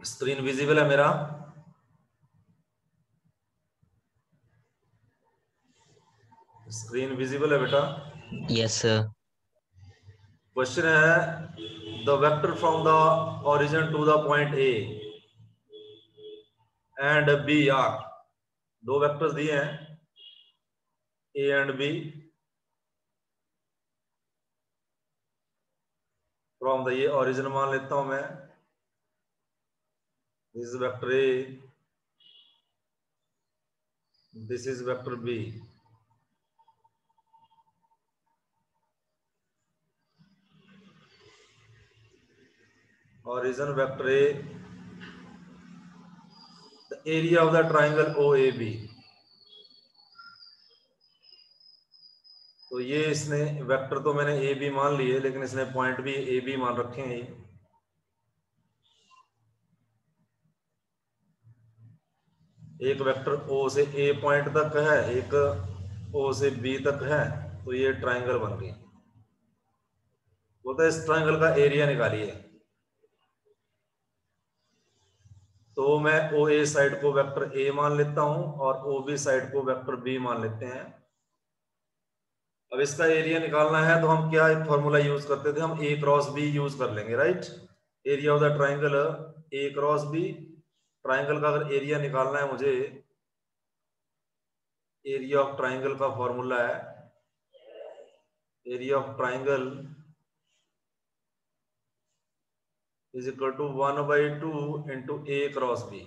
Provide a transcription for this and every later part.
Screen visible है मेरा? Screen visible है बेटा? Yes sir. क्वेश्चन है the vector from the origin to the point A and B are, दो vectors दिए हैं A and B from the, ये ओरिजिन मान लेता हूं मैं, this is vector A, this is vector B. origin vector A, the area of the triangle OAB। तो ये इसने वेक्टर तो मैंने ए बी मान लिए, लेकिन इसने पॉइंट भी ए बी मान रखे हैं। एक वेक्टर ओ से ए पॉइंट तक है, एक ओ से बी तक है, तो ये ट्राइंगल बन गई। बोलता है इस ट्राइंगल का एरिया निकालिए। तो मैं ओ ए साइड को वेक्टर ए मान लेता हूं और ओ बी साइड को वेक्टर बी मान लेते हैं। अब इसका एरिया निकालना है तो हम क्या एक फॉर्मूला यूज करते थे, हम ए क्रॉस बी यूज कर लेंगे, right. Area of the triangle A cross B. Triangle का अगर एरिया निकालना है मुझे, एरिया ऑफ ट्राइंगल का फॉर्मूला है, area of triangle is equal to 1/2 into A cross B.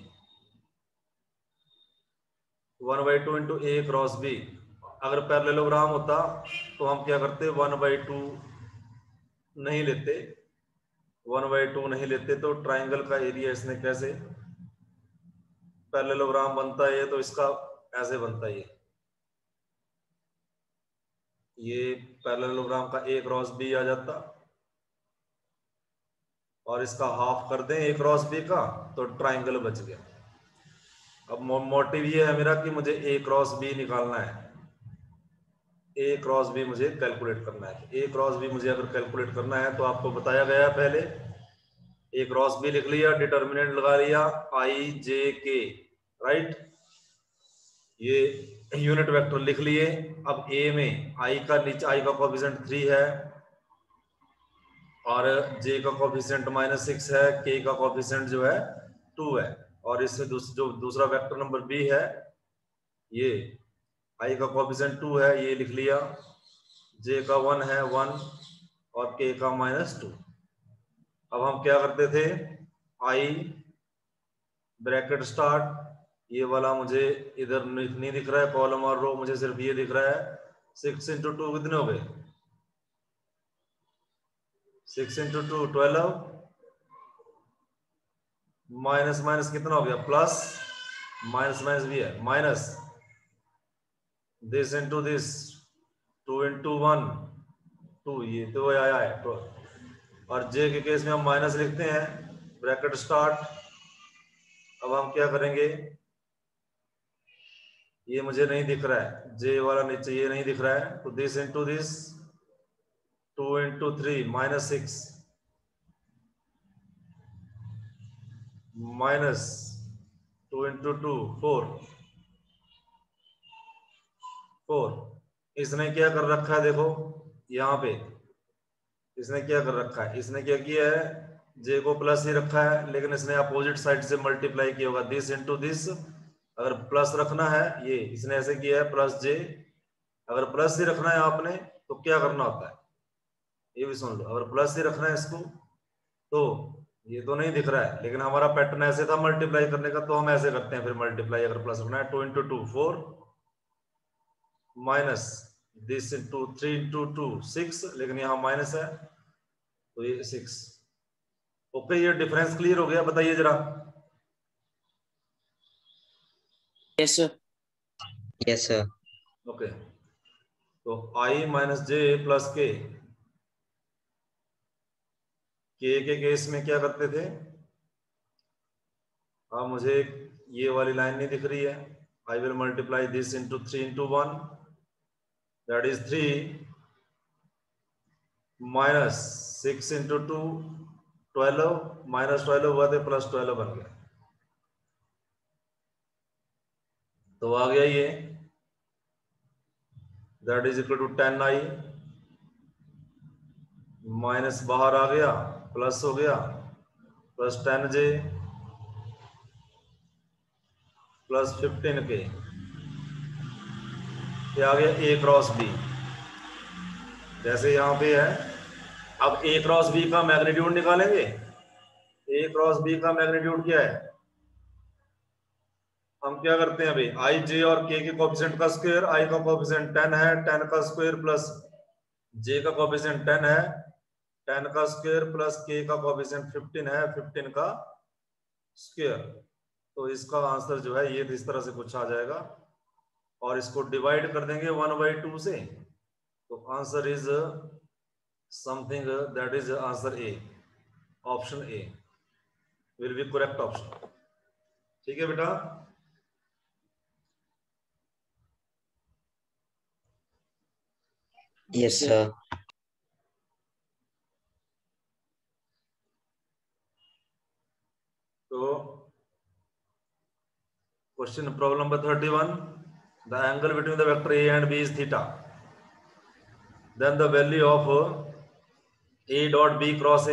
1/2 into A cross B. अगर पैरेललोग्राम होता तो हम क्या करते, 1/2 नहीं लेते, 1/2 नहीं लेते, तो ट्राइंगल का एरिया इसने कैसे, पैरेललोग्राम बनता है तो इसका ऐसे बनता है, ये पैरेललोग्राम का ए क्रॉस बी आ जाता, और इसका हाफ कर दें ए क्रॉस बी का, तो ट्राइंगल बच गया। अब मोटिव ये है मेरा कि मुझे ए क्रॉस बी निकालना है, ए क्रॉस बी मुझे कैलकुलेट करना है। ए क्रॉस बी मुझे अगर कैलकुलेट करना है तो आपको बताया गया पहले, ए क्रॉस बी लिख लिया, डिटर्मिनेंट लगा लिया आई जे के, राइट। ये यूनिट वेक्टर लिख लिए। अब ए में आई का नीचे, आई का कोएफिशिएंट 3 है और जे का कोएफिशिएंट -6 है, के का कोएफिशिएंट जो है 2 है, और इससे जो दूसरा वेक्टर नंबर बी है, ये आई का कोएफिशिएंट 2 है, ये लिख लिया, जे का 1 है 1 और के का -2। अब हम क्या करते थे, आई ब्रैकेट स्टार्ट, ये वाला मुझे इधर नहीं दिख रहा है कॉलम और रो, मुझे सिर्फ ये दिख रहा है। 6 × 2 कितने हो गए, 6 × 2 12, माइनस माइनस कितना हो गया प्लस, माइनस माइनस भी है माइनस, दिस इंटू दिस, 2 × 1 2, ये तो आया है तो। और जे के केस में हम माइनस लिखते हैं, ब्रैकेट स्टार्ट। अब हम क्या करेंगे, ये मुझे नहीं दिख रहा है, जे वाला नीचे ये नहीं दिख रहा है, तो दिस इंटू दिस, 2 × 3 -6 माइनस 2 × 2 4 4। इसने क्या कर रखा है देखो, यहाँ पे इसने क्या कर रखा है, इसने क्या किया है, जे को प्लस ही रखा है, लेकिन इसने अपोजिट साइड से मल्टीप्लाई किया होगा, दिस इंटू दिस। अगर प्लस रखना है, ये इसने ऐसे किया है प्लस जे, अगर प्लस ही रखना है आपने तो क्या करना होता है, ये भी सुन लो। अगर प्लस ही रखना है इसको, तो ये तो नहीं दिख रहा है, लेकिन हमारा पैटर्न ऐसे था मल्टीप्लाई करने का, तो हम ऐसे करते हैं फिर मल्टीप्लाई। अगर प्लस रखना है, 2 × 2 4 माइनस दिस इंटू 3 × 2 6, लेकिन यहाँ माइनस है तो ये 6। ओके, ये डिफरेंस क्लियर हो गया, बताइए जरा। Yes sir. Yes sir. Okay, तो आई माइनस जे प्लस के केस में क्या करते थे, हाँ मुझे ये वाली लाइन नहीं दिख रही है, I will multiply this into 3 × 1, that is 3 minus 6 × 2 12 minus 12 हुआ थे प्लस 12 बन गया, तो आ गया ये that is equal to 10i minus बाहर आ गया प्लस हो गया प्लस 10j प्लस 15k, ये आ गया a क्रॉस b। जैसे यहां पे है, अब a क्रॉस b का मैग्नीट्यूड निकालेंगे। a क्रॉस b का मैग्नीट्यूड क्या है, हम क्या करते हैं अभी, i j और k के कोएफिशिएंट का स्क्वायर, i का कोएफिशिएंट 10 है, 10 का स्क्वायर प्लस j का कोएफिशिएंट 10 है, 10 का स्क्वायर प्लस k का कोएफिशिएंट 15 है, 15 का स्क्वायर। तो इसका आंसर जो है ये इस तरह से कुछ आ जाएगा, और इसको डिवाइड कर देंगे 1/2 से, तो answer is something that is answer A, option A will be correct option. ठीक है बेटा, यस सर। तो question problem number 31, the angle between the vector a and b is theta, then the value of a dot b cross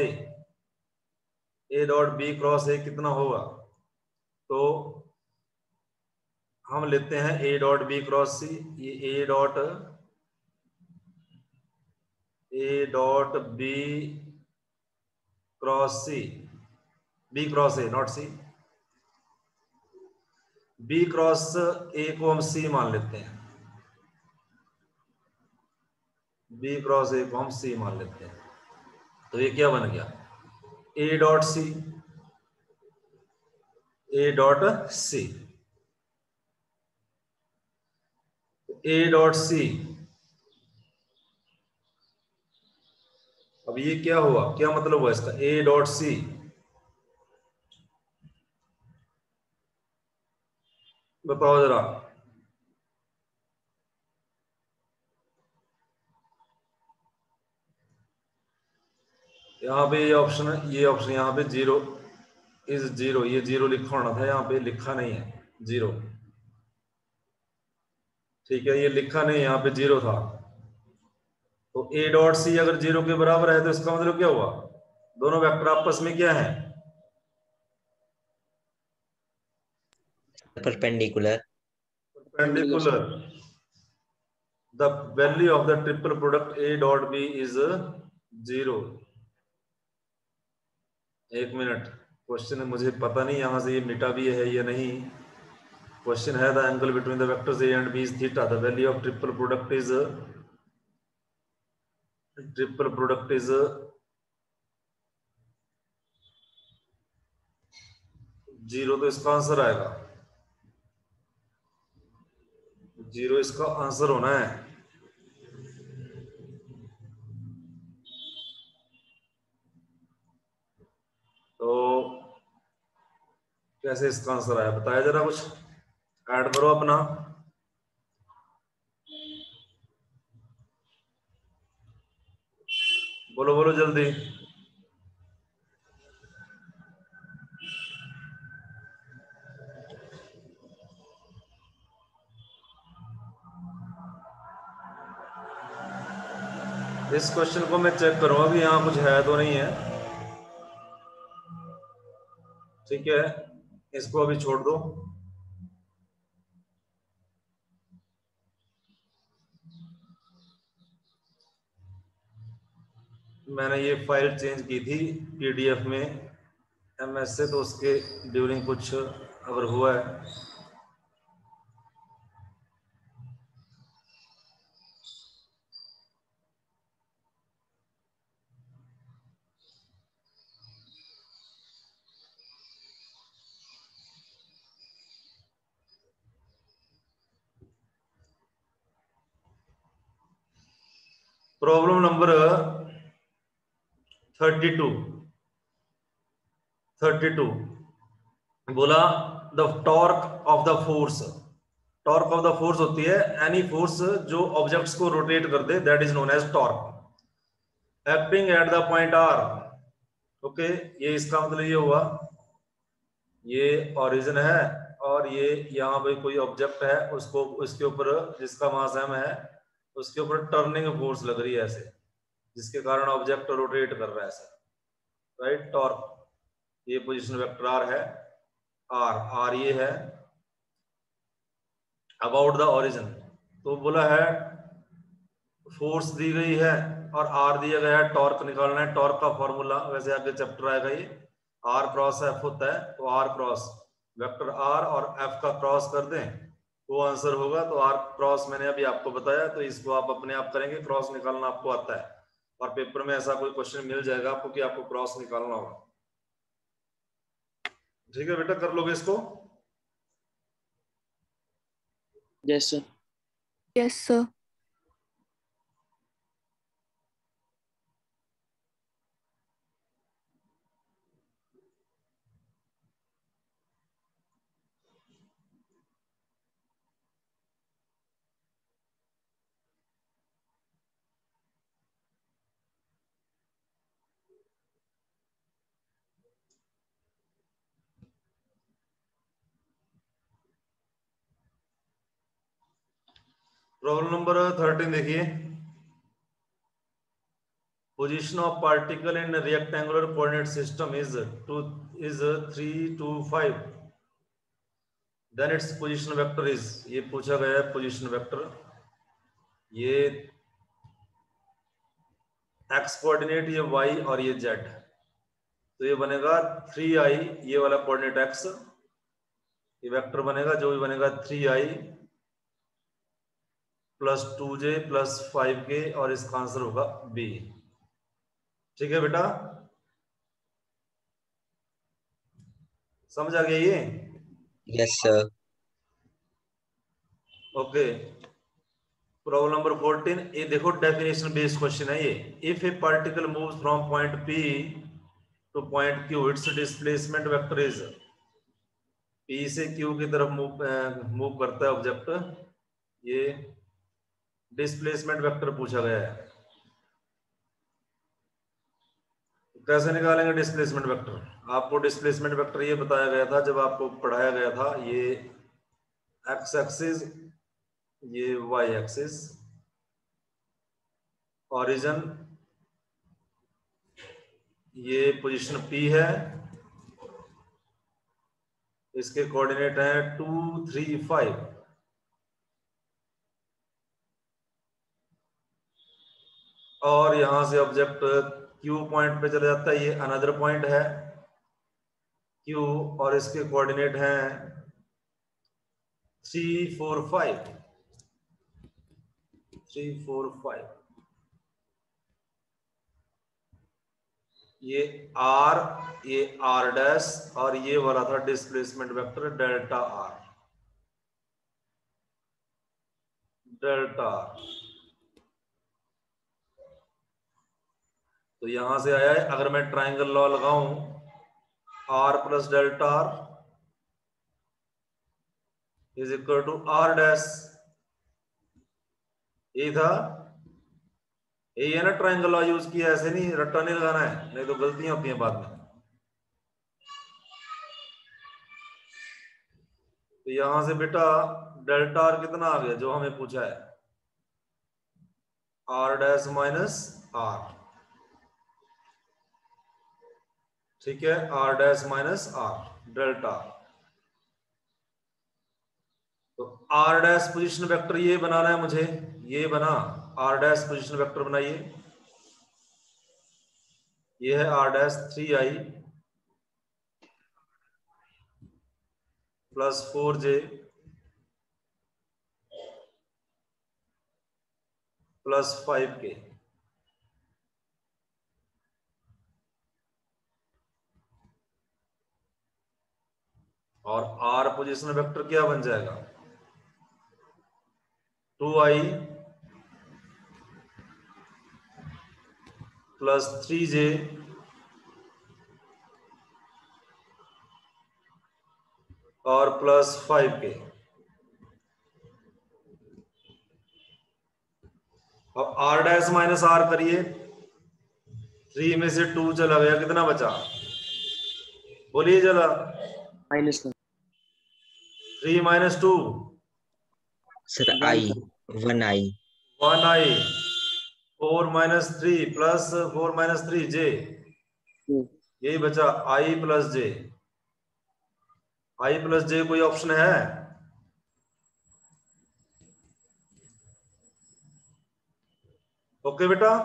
a dot b cross a कितना होगा। तो हम लेते हैं a dot b cross c, ये a dot b cross c, b cross a not c, b cross a को हम c मान लेते हैं, b क्रॉस a को हम c मान लेते हैं। तो ये क्या बन गया, a dot c, a dot c, a dot c। अब ये क्या हुआ, क्या मतलब हुआ इसका, a डॉट c, बताओ जरा। यहाँ पे ये ऑप्शन है, ये ऑप्शन यहाँ पे 0 इज 0, ये 0 लिखा होना था, यहाँ पे लिखा नहीं है 0। ठीक है, ये लिखा नहीं, यहाँ पे 0 था। तो a डॉट सी अगर 0 के बराबर है तो इसका मतलब क्या हुआ, दोनों वेक्टर आपस में क्या है, perpendicular. Perpendicular. The value of the triple product a dot b is 0। एक मिनट, क्वेश्चन मुझे पता नहीं यहां से ये मिटा भी है या नहीं। क्वेश्चन है the angle between the vectors a and b is theta, the value of triple product is 0, तो इसका आंसर आएगा 0, इसका आंसर होना है। तो कैसे इसका आंसर आया, बताया जरा, कुछ ऐड करो अपना। बोलो बोलो जल्दी। इस क्वेश्चन को मैं चेक करूंगा कि यहाँ कुछ है तो नहीं है। ठीक है, इसको अभी छोड़ दो। मैंने ये फाइल चेंज की थी पीडीएफ में एमएस से, तो उसके ड्यूरिंग कुछ अगर हुआ है। प्रॉब्लम नंबर 32 बोला the torque of the force, torque of the force होती है एनी फोर्स जो ऑब्जेक्ट्स को रोटेट कर दे, that is known as torque, acting at the point R okay, ये इसका मतलब ये हुआ, ये ओरिजिन है और ये यहाँ पे कोई ऑब्जेक्ट है, उसको उसके ऊपर जिसका मास m है उसके ऊपर टर्निंग फोर्स लग रही है ऐसे, जिसके कारण ऑब्जेक्ट रोटेट कर रहा है ऐसे, राइट। टॉर्क, ये पोजीशन वेक्टर r है, r ये है। अबाउट द ओरिजिन, तो बोला है फोर्स दी गई है और r दिया गया है, टॉर्क निकालना है। टॉर्क का फॉर्मूला वैसे आगे चैप्टर आएगा, ये r क्रॉस f होता है, तो r क्रॉस वेक्टर r और f का क्रॉस कर दें वो आंसर होगा। तो r क्रॉस मैंने अभी आपको बताया, तो इसको आप अपने आप करेंगे, क्रॉस निकालना आपको आता है और पेपर में ऐसा कोई क्वेश्चन मिल जाएगा आपको कि आपको क्रॉस निकालना होगा। ठीक है बेटा, कर लोगे इसको? Yes sir. Yes sir. Problem number 13 देखिए। Position of particle in rectangular coordinate system is 3, 2, 5. Then its position vector is, ये पूछा गया है पोजीशन वेक्टर, ये x कोऑर्डिनेट, ये y और ये z, तो ये बनेगा 3i, ये वाला कोऑर्डिनेट x, ये वेक्टर बनेगा जो भी बनेगा 3i plus 2j plus 5k और इसका आंसर होगा b। ठीक है बेटा, समझ आ गया ये? Yes sir. Okay, problem number 14, ये देखो डेफिनेशन बेस्ड क्वेश्चन है ये। If a particle moves from point P to point Q, its displacement vector is, P से Q की तरफ मूव करता है ऑब्जेक्ट, ये डिस्प्लेसमेंट वेक्टर पूछा गया है। कैसे निकालेंगे डिस्प्लेसमेंट वेक्टर? आपको डिस्प्लेसमेंट वेक्टर ये बताया गया था जब आपको पढ़ाया गया था, ये x एक्सिस, ये y एक्सिस, ओरिजिन, ये पोजीशन P है, इसके कोऑर्डिनेट है 2, 3, 5, और यहां से ऑब्जेक्ट Q पॉइंट पे चला जाता है, ये अनदर पॉइंट है Q और इसके कोऑर्डिनेट हैं 3, 4, 5, 3, 4, 5। ये R, ये R डैश और ये वाला था displacement vector delta R, delta R। तो यहां से आया है, अगर मैं ट्राइंगल लॉ लगाऊं, R plus delta R is equal to R dash, ये था, ये है ना ट्राइंगल लॉ यूज किया, ऐसे नहीं रट्टा नहीं लगाना है, नहीं तो गलतियां होती हैं बाद में। तो यहां से बेटा डेल्टा R कितना आ गया जो हमें पूछा है, R डैश माइनस R, ठीक है, R dash minus R, delta. तो R डैश पोजीशन वेक्टर ये बनाना है मुझे, ये बना, R डैश पोजीशन वेक्टर बनाइए, ये है R dash 3i plus 4j plus 5k, और R पोजीशन वेक्टर क्या बन जाएगा, 2i प्लस 3j और प्लस 5k। अब R डैश माइनस R करिए, 3 में से 2 चला गया, कितना बचा? बोलिए जरा। -1 3 - 2 sir I 1I 1i। 4 - 3 plus 4 - 3 j, यही बचा i plus j। i plus j कोई ऑप्शन है? ओके बेटा,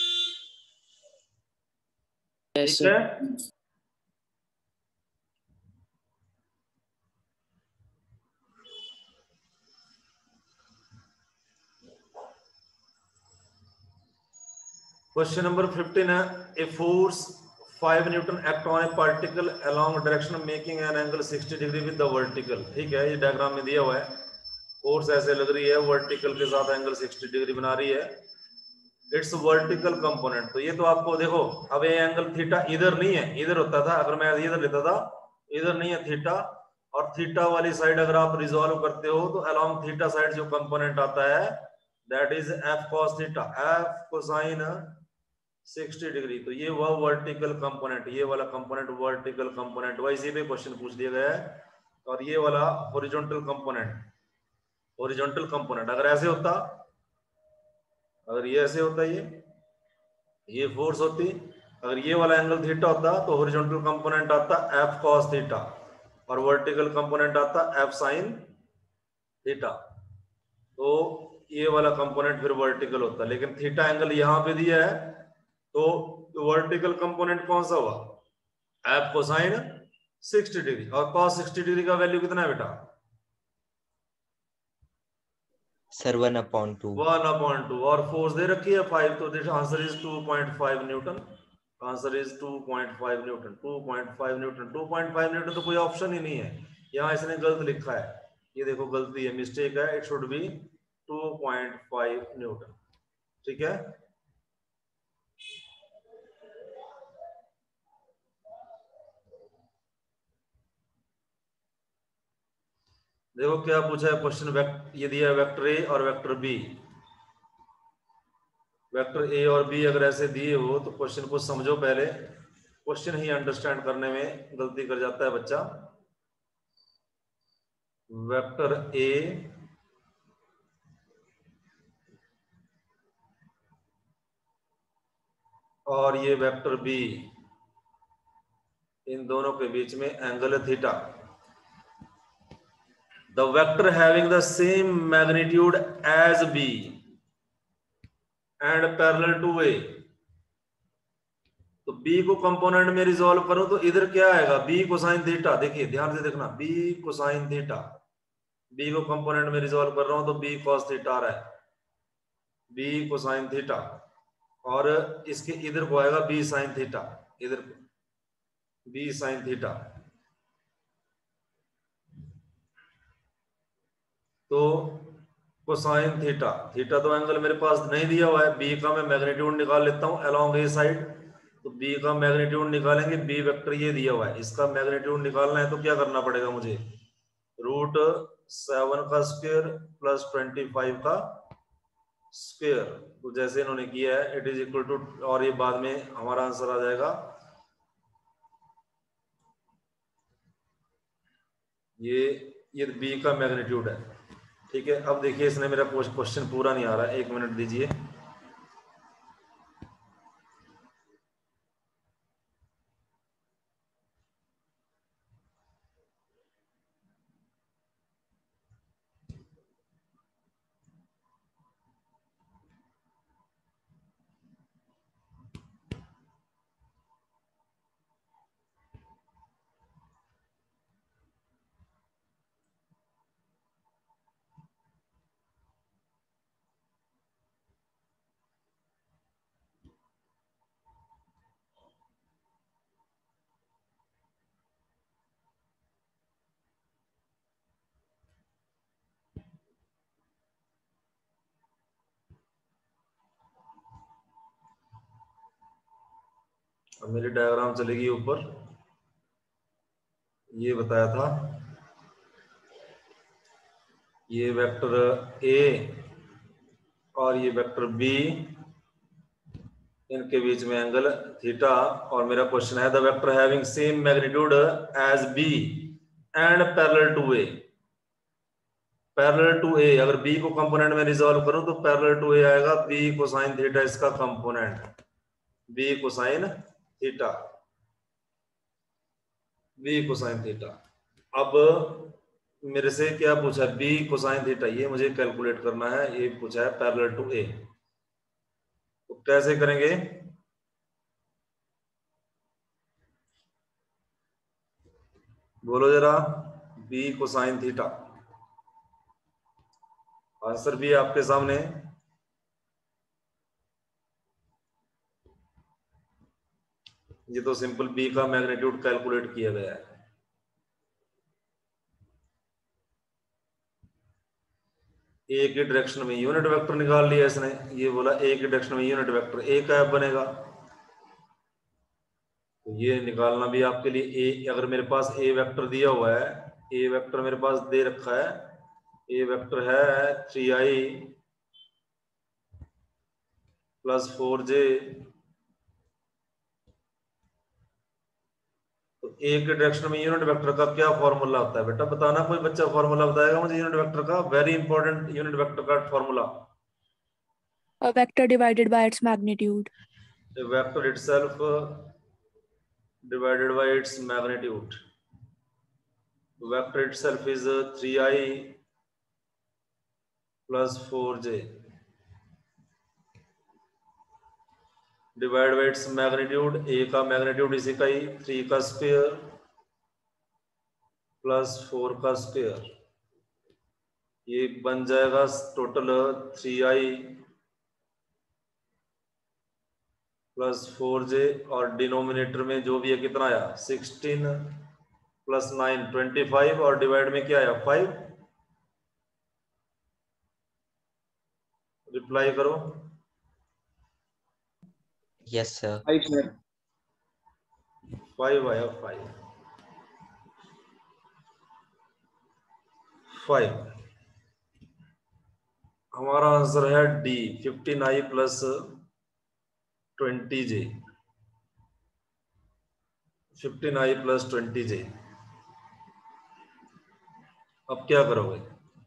यस ठीक है। क्वेश्चन नंबर 15 है, a force 5 newton act on a particle along direction making an angle 60 degree with the vertical. ठीक है, ये डायग्राम में दिया हुआ है, फोर्स ऐसे लग रही है, वर्टिकल के साथ एंगल 60 डिग्री बना रही है। इट्स वर्टिकल कंपोनेंट, तो ये तो आपको देखो, अब ये एंगल थीटा इधर नहीं है, इधर होता था, अगर मैं इधर लेता था, इधर नहीं है थीटा, और थीटा वाली साइड अगर आप रिजॉल्व करते हो तो अलोंग थीटा साइड जो कंपोनेंट आता है that is F cos theta, F cosine 60 degree. तो ये हुआ वर्टिकल कंपोनेंट, ये वाला कंपोनेंट वर्टिकल कंपोनेंट, वैसे पे क्वेश्चन पूछ दिया गया है। और ये वाला हॉरिजॉन्टल कंपोनेंट, हॉरिजॉन्टल कंपोनेंट अगर ऐसे होता, अगर ये ऐसे होता, ये फोर्स होती, अगर ये वाला एंगल थीटा होता तो हॉरिजॉन्टल कंपोनेंट आता एफ कॉस थीटा, और वर्टिकल कंपोनेंट आता एफ साइन थीटा। तो ये वाला कंपोनेंट फिर वर्टिकल होता, लेकिन थीटा एंगल यहां पे दिया है, तो वर्टिकल कंपोनेंट कौन सा हुआ? एफ कोसाइन 60 डिग्री, और कॉस 60 डिग्री का वैल्यू कितना है बेटा? सर 1/2 1/2, और फोर्स दे रखी है 5, तो this answer is 2.5 newton. Answer is 2.5 newton. 2.5 newton, 2.5 newton तो कोई ऑप्शन ही नहीं है, यहाँ इसने गलत लिखा है, ये देखो गलती है, मिस्टेक है, इट शुड बी 2.5 न्यूटन। ठीक है, देखो क्या पूछा है क्वेश्चन, ये दिया वेक्टर ए और वेक्टर बी। वेक्टर ए और बी अगर ऐसे दिए हो तो क्वेश्चन को समझो पहले, क्वेश्चन ही अंडरस्टैंड करने में गलती कर जाता है बच्चा। वेक्टर ए और ये वेक्टर बी, इन दोनों के बीच में एंगल है theta. The vector having the same magnitude as B and parallel to A, तो बी को कंपोनेंट में रिजॉल्व करो तो इधर क्या आएगा? बी कोसाइन थीटा, देखिए ध्यान से देखना, बी कोसाइन थीटा, बी को कंपोनेंट में रिजॉल्व कर रहा हूं तो बी कॉस थीटा आ रहा है, बी कोसाइन थीटा, और इसके इधर को आएगा बी साइन थीटा, इधर को बी साइन थीटा। तो कोसाइन थीटा, थीटा तो एंगल मेरे पास नहीं दिया हुआ है, बी का मैं मैग्नीट्यूड निकाल लेता हूं अलोंग ए साइड, तो बी का मैग्नीट्यूड निकालेंगे, बी वेक्टर ये दिया हुआ है, इसका मैग्नीट्यूड निकालना है तो क्या करना पड़ेगा मुझे? √7 का स्क्वायर प्लस 25 का स्क्वायर, तो जैसे इन्होंने किया है इट इज इक्वल टू, और ये बाद में हमारा आंसर आ जाएगा, ये बी का मैग्नीट्यूड है। ठीक है, अब देखिए इसने मेरा क्वेश्चन पूरा नहीं आ रहा है, 1 मिनट दीजिए। अब मेरी डायग्राम चलेगी ऊपर, ये बताया था, ये वेक्टर ए और ये वेक्टर बी, इनके बीच में एंगल थीटा। और मेरा क्वेश्चन है the vector having same magnitude as B and parallel to A. Parallel to A, अगर बी को कंपोनेंट में रिजॉल्व करूं तो पैरेलल टू ए आएगा बी कोसाइन थीटा, इसका component B cosine theta, B cosine theta. अब मेरे से क्या पूछा, बी कोसाइन थीटा, ये मुझे कैलकुलेट करना है, ये पूछा है पैरेलल टू ए। तो कैसे करेंगे, बोलो जरा, बी कोसाइन थीटा। आंसर भी है आपके सामने। ये तो सिंपल बी का मैग्नीट्यूड कैलकुलेट किया गया है। ए की डायरेक्शन में यूनिट वेक्टर निकाल लिया इसने, ये बोला ए की डायरेक्शन में यूनिट वेक्टर ए कैप बनेगा। तो ये निकालना भी आपके लिए, ए अगर मेरे पास ए वेक्टर दिया हुआ है, ए वेक्टर मेरे पास दे रखा है, ए वेक्टर है 3i प्लस 4j। तो ए के डायरेक्शन में यूनिट वेक्टर का क्या फॉर्मूला होता है बेटा, बताना, कोई बच्चा फॉर्मूला बताएगा मुझे यूनिट वेक्टर का, वेरी इंपॉर्टेंट यूनिट वेक्टर का formula. A vector divided by its magnitude. A vector itself divided by its magnitude. Vector itself is 3i plus 4j divided by its magnitude, a का magnitude इसी का ही 3 का square plus 4 का square, ये बन जाएगा total 3i plus 4j, और denominator में जो भी है कितना आया 16 प्लस 9 25, और डिवाइड में क्या आया 5। रिप्लाई करो। Yes sir. 5 आया, 5। हमारा आंसर है D 15i plus 20j, 15i plus 20j। अब क्या करोगे,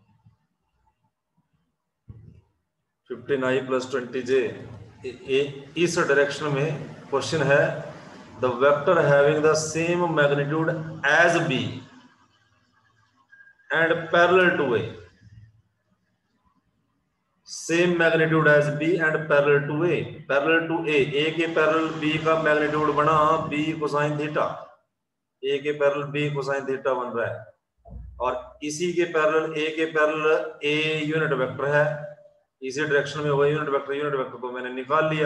15i प्लस 20j, इस डायरेक्शन में क्वेश्चन है the vector having the same magnitude as B and parallel to A, same magnitude as B and parallel to A, parallel to A के parallel B का magnitude बना B cosine theta, A के parallel B cosine theta बन रहा है, और इसी के पैरेलल ए के पैरेलल ए यूनिट वेक्टर है, इसी डायरेक्शन में हुआ यूनिट वेक्टर को मैंने निकाल लिया।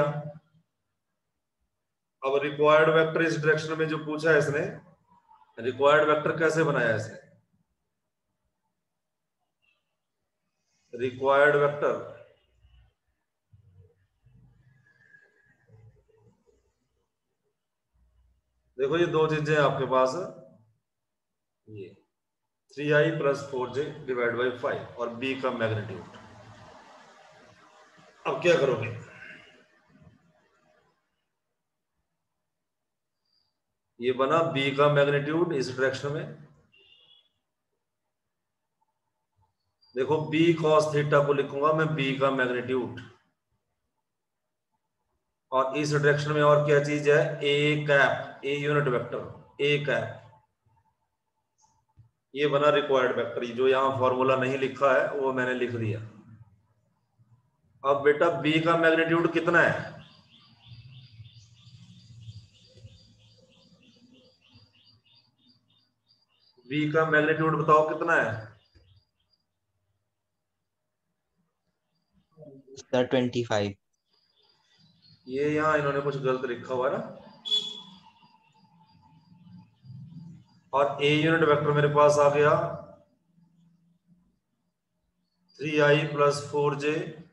अब रिक्वायर्ड वेक्टर इस डायरेक्शन में जो पूछा है इसने, रिक्वायर्ड वेक्टर कैसे बनाया इसने, रिक्वायर्ड वेक्टर देखो, ये दो चीजें आपके पास, ये 3i plus 4j divide by 5 और b का मैग्नीट्यूड। अब क्या करोगे, ये बना b का मैग्नीट्यूड इस डायरेक्शन में, देखो b cos थीटा को लिखूंगा मैं b का मैग्नीट्यूड, और इस डायरेक्शन में और क्या चीज है a cap, a unit vector a cap, ये बना रिक्वायर्ड वेक्टर। जो यहां फॉर्मूला नहीं लिखा है वो मैंने लिख दिया। अब बेटा b का मैग्नीट्यूड कितना है, b का मैग्नीट्यूड बताओ कितना है सर 25। ये यहां इन्होंने कुछ गलत लिखा हुआ है ना, और a यूनिट वेक्टर मेरे पास आ गया 3i plus 4j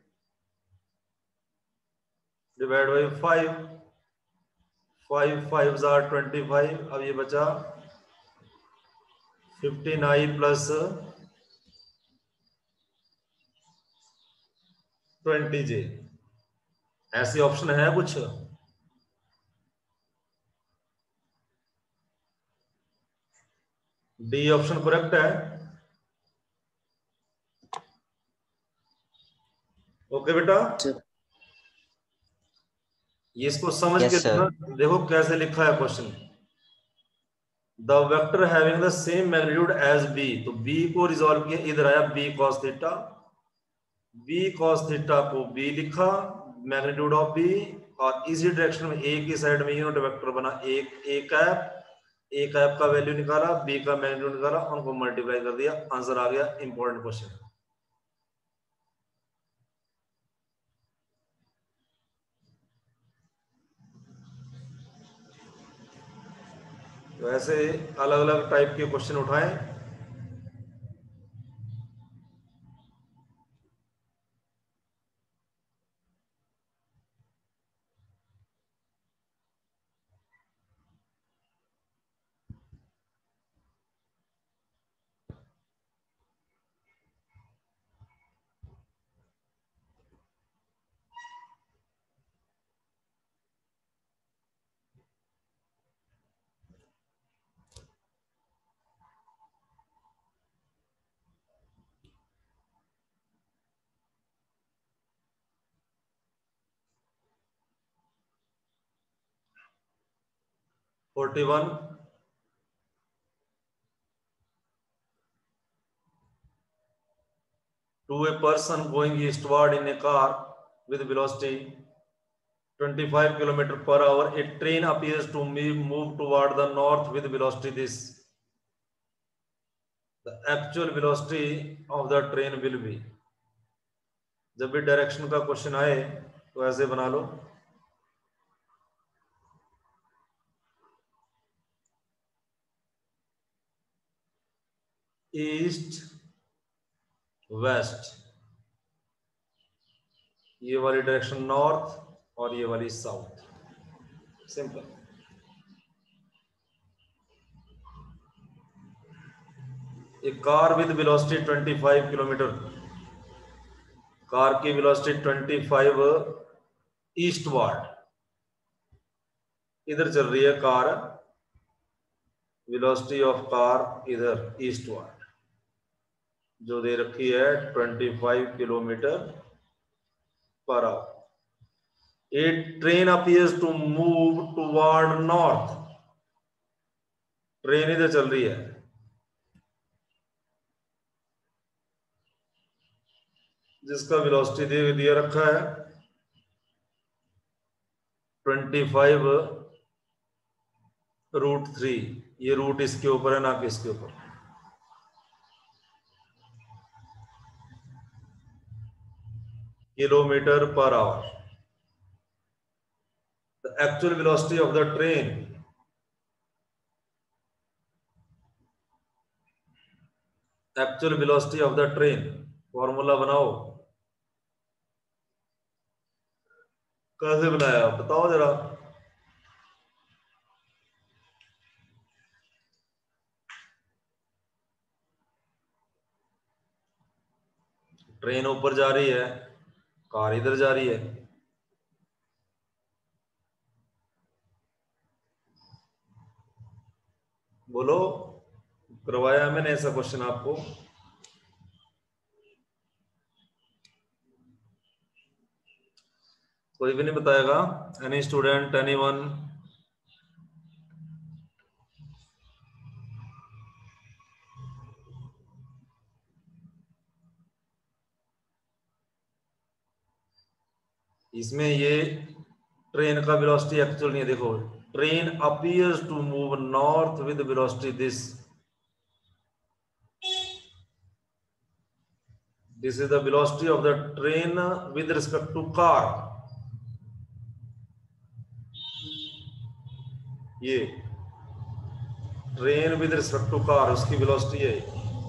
divide by 5, 5 5 25, अब ये बचा 15i प्लस 20j। ऐसी ऑप्शन है कुछ, डी ऑप्शन करेक्ट है। ओके बेटा, ये इसको समझ के Yes, sir. देखो कैसे लिखा है question. The vector having the same magnitude as B, तो बी को रिजॉल्व किया, इधर आया B cos theta, B cos theta को बी लिखा मैग्नीट्यूड ऑफ बी, और इसी डायरेक्शन में ए की साइड में यूनिट वेक्टर बना एक कैप का वैल्यू निकाला, बी का मैग्नीट्यूड निकाला, उनको मल्टीप्लाई कर दिया, आंसर आ गया। Important question. तो ऐसे अलग अलग टाइप के क्वेश्चन उठाएं। (41) to a person going eastward in a car with velocity 25 km per hour, a train appears to move toward the north with velocity this. The actual velocity of the train will be. जब भी direction का question आए तो ऐसे बना लो, east west, ये वाली direction north और ये वाली south. Simple. A car with velocity 25 kilometre, car की वेलोसिटी 25 ईस्टवर्ड, इधर चल रही है कार, वेलोसिटी ऑफ कार इधर ईस्टवर्ड जो दे रखी है 25 kilometre per hour. A train appears to move toward north, train इधर चल रही है, जिसका वेलोसिटी दिया रखा है 25√3, ये रूट इसके ऊपर है ना कि इसके ऊपर। Kilometre per hour. The actual velocity of the train, actual velocity of the train, formula बनाओ। कैसे बनाया बताओ जरा। ट्रेन ऊपर जा रही है, कार इधर जा रही है, बोलो। करवाया मैंने ऐसा क्वेश्चन आपको? कोई भी नहीं बताएगा? Any student, anyone? इसमें ये ट्रेन का वेलोसिटी एक्चुअल नहीं है। देखो, train appears to move north with velocity this, this is the velocity of the train with respect to car. ये train with respect to car, उसकी वेलोसिटी है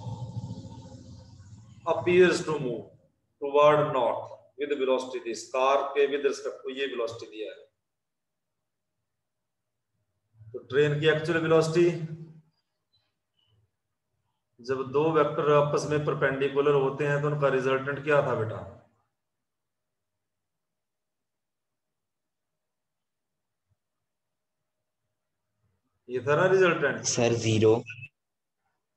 appears to move toward north with velocity this, car के with respect to ये velocity दिया है। तो train की actual velocity, जब दो वेक्टर आपस में परपेंडिकुलर होते हैं तो उनका रिजल्टेंट क्या था बेटा? ये था ना रिजल्टेंट Sir, 0.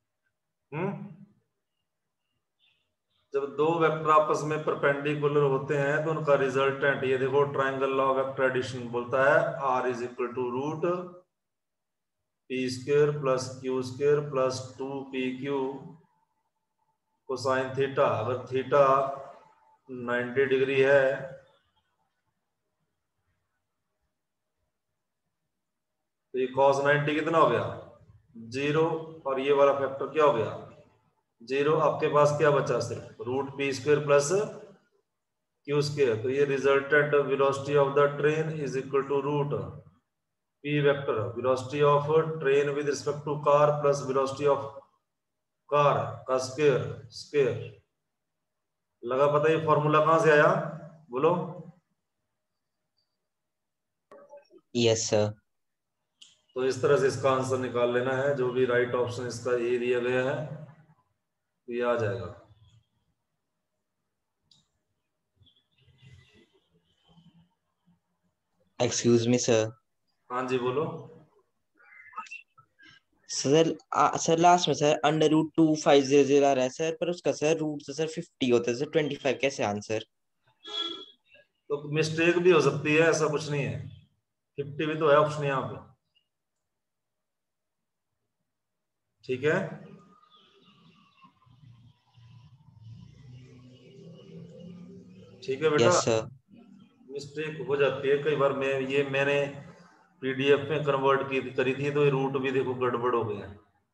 जब दो वेक्टर आपस में परपेंडिकुलर होते हैं तो उनका रिजल्टेंट, ये देखो triangle law of vector addition बोलता है R is equal to root P square plus Q square plus 2pq cosine theta. अगर थीटा 90 डिग्री है तो ये cos 90 कितना हो गया 0, और ये वाला फैक्टर क्या हो गया 0। आपके पास क्या बचा सिर्फ root P square plus Q square. तो ये resultant velocity of the train is equal to root P vector velocity of train with respect to car plus velocity of car का स्क्वायर। लगा पता ये फॉर्मूला कहां से आया बोलो? Yes sir. तो इस तरह से इसका आंसर निकाल लेना है। जो भी राइट ऑप्शन इसका ए दिया गया है ये आ जाएगा। Excuse me sir. हाँ जी बोलो। सर सर लास्ट में सर √2500 आ रहा है सर, पर उसका सर रूट से सर 50 होता है सर, 25 कैसे आंसर? तो मिस्टेक भी हो सकती है, ऐसा कुछ नहीं है। 50 भी तो है ऑप्शन यहाँ पे, ठीक है। ठीक है बेटा, यस सर। मिस्टेक हो जाती है कई बार। मैंने पीडीएफ में कन्वर्ट करी थी तो ये रूट भी देखो गड़बड़ हो गया।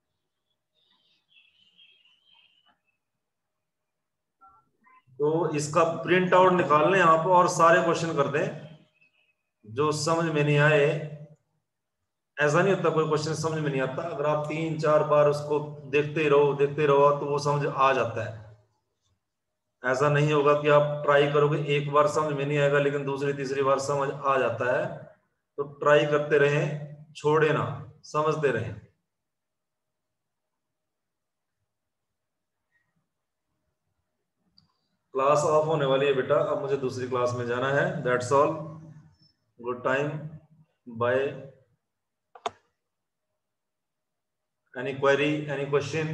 तो इसका प्रिंट आउट निकाल लें आप और सारे क्वेश्चन कर दें जो समझ में नहीं आए। ऐसा नहीं होता कोई क्वेश्चन समझ में नहीं आता, अगर आप 3-4 बार उसको देखते रहो तो वो समझ आ जाता है। ऐसा नहीं होगा कि आप ट्राई करोगे एक बार समझ में नहीं आएगा लेकिन दूसरी तीसरी बार समझ आ जाता है। तो ट्राई करते रहें, छोड़े ना, समझते रहें। क्लास ऑफ होने वाली है बेटा, अब मुझे दूसरी क्लास में जाना है। That's all, good time, bye. Any query, any question?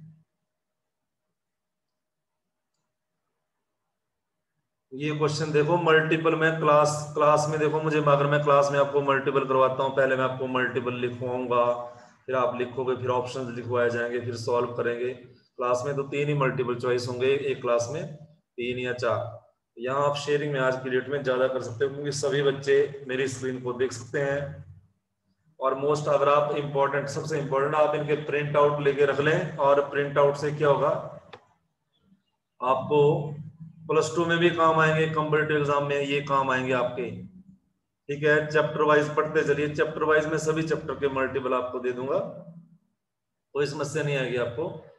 ये क्वेश्चन देखो मल्टीपल में क्लास में देखो मुझे, अगर मैं क्लास में आपको मल्टीपल करवाता हूँ, पहले मैं आपको मल्टीपल लिखवाऊंगा, फिर आप लिखोगे, फिर ऑप्शंस लिखवाए जाएंगे, फिर सॉल्व करेंगे। क्लास में तो 3 ही मल्टीपल चॉइस होंगे एक क्लास में, 3 या 4। यहाँ आप शेयरिंग में आज की डेट में ज्यादा कर सकते हो क्योंकि सभी बच्चे मेरी स्क्रीन को देख सकते हैं। और मोस्ट, अगर आप इंपॉर्टेंट, सबसे इंपॉर्टेंट, आप इनके प्रिंट आउट लेके रख लें। और प्रिंट आउट से क्या होगा, आपको +2 में भी काम आएंगे, कॉम्पिटिटिव एग्जाम में ये काम आएंगे आपके, ठीक है। चैप्टर वाइज पढ़ते चलिए, चैप्टर वाइज में सभी चैप्टर के मल्टीपल आपको दे दूंगा, कोई समस्या नहीं आएगी आपको।